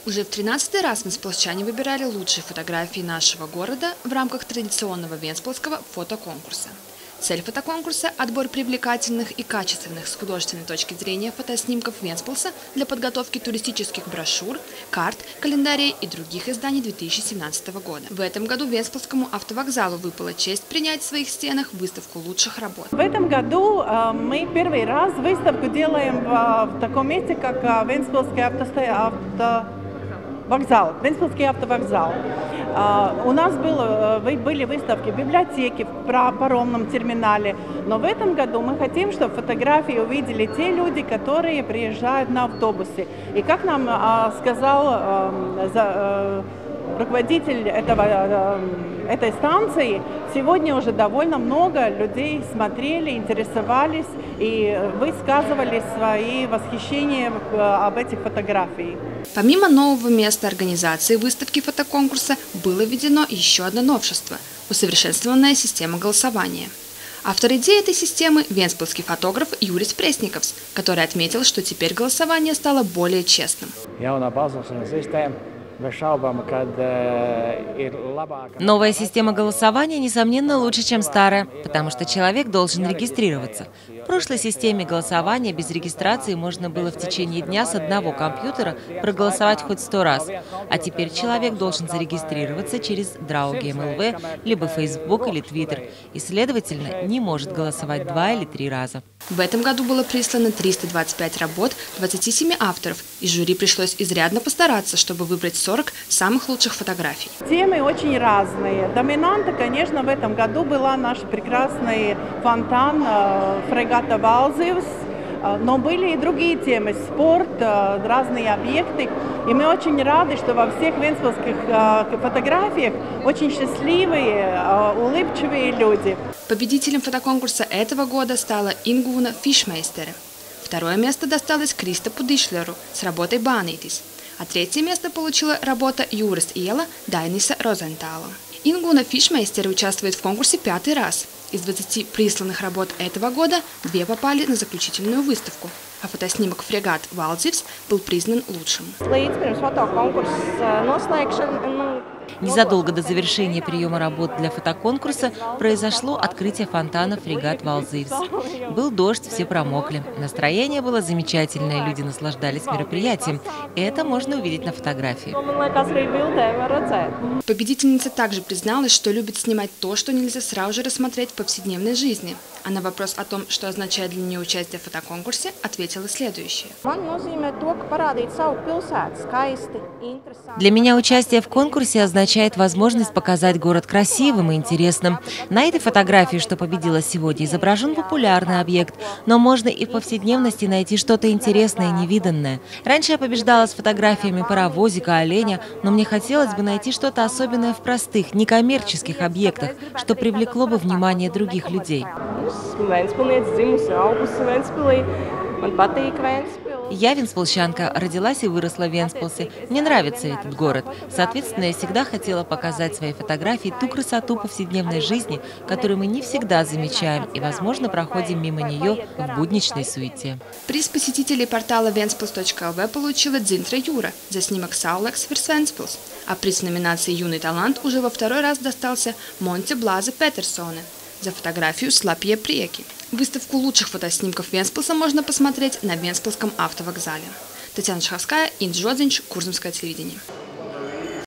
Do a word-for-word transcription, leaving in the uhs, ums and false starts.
Уже в тринадцатый раз венспилсчане выбирали лучшие фотографии нашего города в рамках традиционного венспилского фотоконкурса. Цель фотоконкурса – отбор привлекательных и качественных с художественной точки зрения фотоснимков Венспилса для подготовки туристических брошюр, карт, календарей и других изданий две тысячи семнадцатого года. В этом году Венспилскому автовокзалу выпала честь принять в своих стенах выставку лучших работ. В этом году э, мы первый раз выставку делаем в, в таком месте, как Венспилский автовокзал. Венспилский автовокзал. Uh, у нас было, uh, были выставки в библиотеке, в паромном терминале, но в этом году мы хотим, чтобы фотографии увидели те люди, которые приезжают на автобусе. И как нам uh, сказал uh, за, uh, руководитель этого, uh, этой станции, сегодня уже довольно много людей смотрели, интересовались и высказывали свои восхищения uh, об этих фотографиях. Помимо нового места организации выставки фотоконкурса было введено еще одно новшество – усовершенствованная система голосования. Автор идеи этой системы – венспилский фотограф Юрис Пресниковс, который отметил, что теперь голосование стало более честным. Новая система голосования, несомненно, лучше, чем старая, потому что человек должен регистрироваться. В прошлой системе голосования без регистрации можно было в течение дня с одного компьютера проголосовать хоть сто раз, а теперь человек должен зарегистрироваться через Draugi.mlv, либо Facebook или Twitter, и, следовательно, не может голосовать два или три раза. В этом году было прислано триста двадцать пять работ двадцати семи авторов, и жюри пришлось изрядно постараться, чтобы выбрать сорок самых лучших фотографий. Темы очень разные. Доминанта, конечно, в этом году была наш прекрасный фонтан фрегата Валзивс, но были и другие темы – спорт, разные объекты. И мы очень рады, что во всех венспилских фотографиях очень счастливые, улыбчивые люди. Победителем фотоконкурса этого года стала Ингуна Фишмейстере. Второе место досталось Кристопу Дишлеру с работой «Банитис», а третье место получила работа Юрис Иела Дайниса Розентала. Ингуна Фишмейстере участвует в конкурсе пятый раз. Из двадцати присланных работ этого года две попали на заключительную выставку, а фотоснимок «Фрегат Валзивс» был признан лучшим. Незадолго до завершения приема работ для фотоконкурса произошло открытие фонтана «Фрегат Валзивс». Был дождь, все промокли. Настроение было замечательное, люди наслаждались мероприятием. Это можно увидеть на фотографии. Победительница также призналась, что любит снимать то, что нельзя сразу же рассмотреть в повседневной жизни. А на вопрос о том, что означает для нее участие в фотоконкурсе, ответила следующее. Для меня участие в конкурсе означает возможность показать город красивым и интересным. На этой фотографии, что победила сегодня, изображен популярный объект, но можно и в повседневности найти что-то интересное и невиданное. Раньше я побеждала с фотографиями паровозика, оленя, но мне хотелось бы найти что-то особенное в простых, некоммерческих объектах, что привлекло бы внимание других людей. Я венспилсчанка, родилась и выросла в Венспилсе. Мне нравится этот город. Соответственно, я всегда хотела показать своей фотографии ту красоту повседневной жизни, которую мы не всегда замечаем и, возможно, проходим мимо нее в будничной суете. Приз посетителей портала венспилс точка эл ви получила Дзинтра Юра за снимок «Саулекс Фирс Венспилс», а приз номинации «Юный талант» уже во второй раз достался Монте Блазе Петерсоне за фотографию «Слапье Приеки». Выставку лучших фотоснимков Венспилса можно посмотреть на Венспилском автовокзале. Татьяна Шаховская, Инж Жодзинч, Курзамское телевидение.